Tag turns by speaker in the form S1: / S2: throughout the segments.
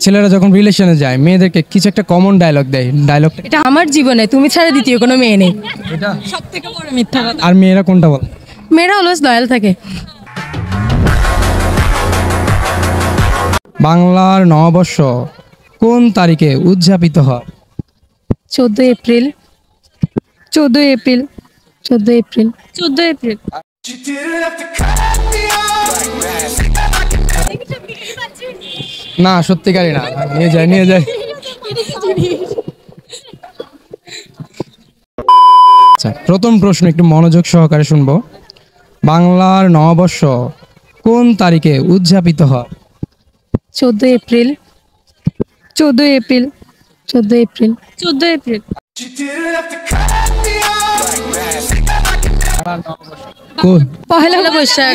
S1: ছেলেরা যখন রিলেশনে যায় মেয়েদেরকে কিছু একটা কমন ডায়লগ দেয়, ডায়লগ
S2: এটা আমার জীবনে তুমি ছাড়া দ্বিতীয় কোনো মেয়ে নেই।
S1: এটা।
S2: সব থেকে বড় মিথ্যা কথা।
S1: আর মেয়েরা কোনটা বলে?
S2: মেয়েরা অলওয়েজ লয়াল থাকে।
S1: বাংলার নববর্ষ কোন তারিখে উদযাপিত হয়?
S2: 14 এপ্রিল 14 এপ্রিল 14 এপ্রিল 14 এপ্রিল।
S1: না সত্যিকারই না, নিয়ে যায় নিয়ে যায়। আচ্ছা, প্রথম প্রশ্ন একটু মনোযোগ সহকারে শুনবো। বাংলার নববর্ষ কোন তারিখে উদযাপিত হয়?
S2: 14 এপ্রিল 14 এপ্রিল 14 এপ্রিল 14 এপ্রিল।
S1: কোন?
S2: পহেলা বৈশাখ।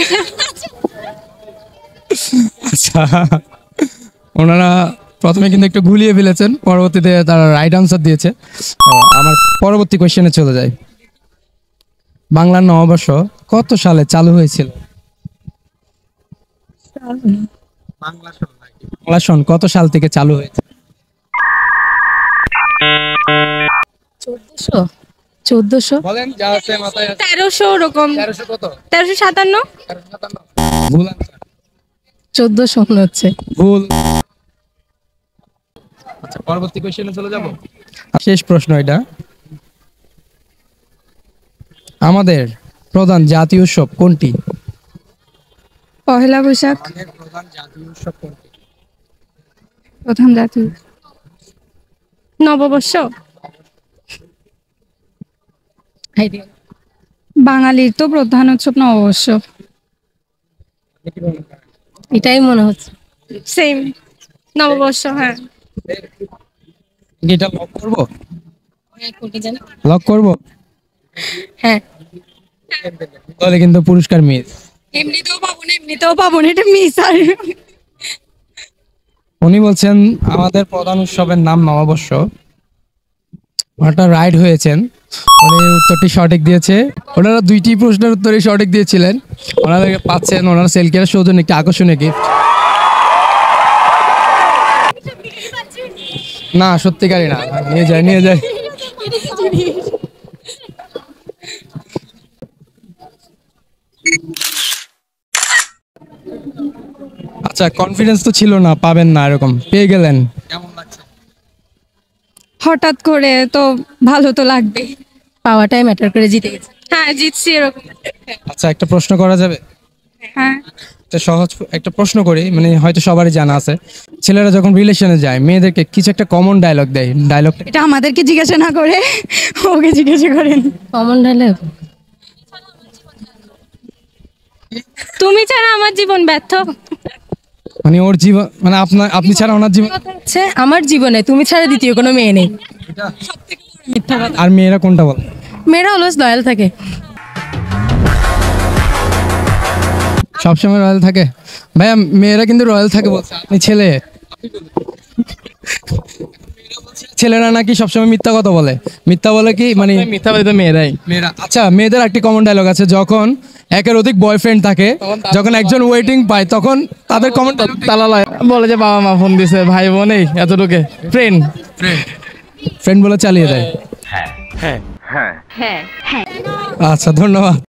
S1: আচ্ছা, ওনারা প্রথমে কিন্তু একটু ঘুলিয়ে ফেলেছেন, পরবর্তীতে তারা রাইট আনসার দিয়েছে। আমার পরবর্তী কোশ্চেনে চলে যায়। বাংলার নববর্ষ কত সালে চালু হয়েছিল? বাংলা সন কত সাল থেকে চালু হয়েছে?
S2: 1400
S1: বলেন, যা আছে মাথায় আছে।
S2: 1300 ওরকম।
S1: 1300 কত?
S2: 1357
S1: ভুল আনসার।
S2: 1400 মনে হচ্ছে।
S1: ভুল। আচ্ছা, পরবর্তী কোশ্চেনে চলে যাব। শেষ প্রশ্ন এটা। আমাদের প্রধান জাতীয় উৎসব কোনটি?
S2: পহেলা বৈশাখ
S1: আমাদের প্রধান জাতীয় উৎসব কোনটি?
S2: প্রথম জাতীয় নববর্ষ। বাঙালির তো প্রধান উৎসব নববর্ষ, এটাই মনে হচ্ছে। সেম নববর্ষ। হ্যাঁ,
S1: এটা লক করব? লক করব?
S2: হ্যাঁ।
S1: তাহলে কিন্তু পুরস্কার মিস।
S2: এমনিতেও পাবো না, এমনিতেও পাবো না, এটা মিস। আর
S1: উনি বলছেন আমাদের প্রধান উৎসবের নাম নববর্ষ। ওটা রাইট হয়েছেন, উনি উত্তরটি সঠিক দিয়েছে। ওনারা দুইটি প্রশ্নের উত্তরে সঠিক দিয়েছিলেন। ওনাদেরকে পাচ্ছেন ওনারা সেলকের সৌজন্য একটি আকর্ষণীয় গিফট। না সত্যিকারই না, নিয়ে যায় নিয়ে যায়। আচ্ছা, কনফিডেন্স তো ছিল না পাবেন না, এরকম পেয়ে গেলেন, কেমন লাগছে?
S2: হঠাৎ করে তো ভালো তো লাগবে, পাওয়াটাই ম্যাটার করে। জিতে গেছি। হ্যাঁ, জিতছি এরকম।
S1: আচ্ছা, একটা প্রশ্ন করা যাবে?
S2: হ্যাঁ,
S1: একটা সহজ একটা প্রশ্ন করি, মানে হয়তো সবারই জানা আছে। ছেলেরা যখন রিলেশনে যায় মেয়েদেরকে কিছু একটা কমন ডায়লগ দেয়, ডায়লগ
S2: এটা আমাদেরকে জিজ্ঞাসা না করে ওকে জিজ্ঞাসা করেন। কমন ডায়লগ, তুমি ছাড়া আমার জীবন ব্যর্থ।
S1: মানে ওর জীবন, মানে আপনি ছাড়া ওনার জীবন।
S2: হচ্ছে আমার জীবনে তুমি ছাড়া দ্বিতীয় কোনো মেয়ে নেই। মিথ্যা কথা।
S1: আর মেয়েরা কোনটা বলে?
S2: মেয়েরা অলওয়েজ লয়াল থাকে।
S1: সবসময় রয়্যাল থাকে? ভাইয়া মেয়েরা কিন্তু রয়্যাল থাকে বলছে, আপনি ছেলে। ছেলেরা নাকি সবসময় মিথ্যা কথা বলে। মিথ্যা বলে কি মানে?
S3: মিথ্যা বলে তো মেয়েরাই।
S1: মেয়েরা। আচ্ছা, মেয়েদের একটি কমন ডায়লগ আছে, যখন একের অধিক বয়ফ্রেন্ড থাকে, যখন একজন ওয়েটিং পায়, তখন তাদের কমন
S3: তালা বলে যে বাবা মা ফোন দিছে, ভাই বোন এই এতটুকু ফ্রেন্ড
S1: ফ্রেন্ড বলে চালিয়ে দেয়।
S3: হ্যাঁ।
S1: আচ্ছা, ধন্যবাদ।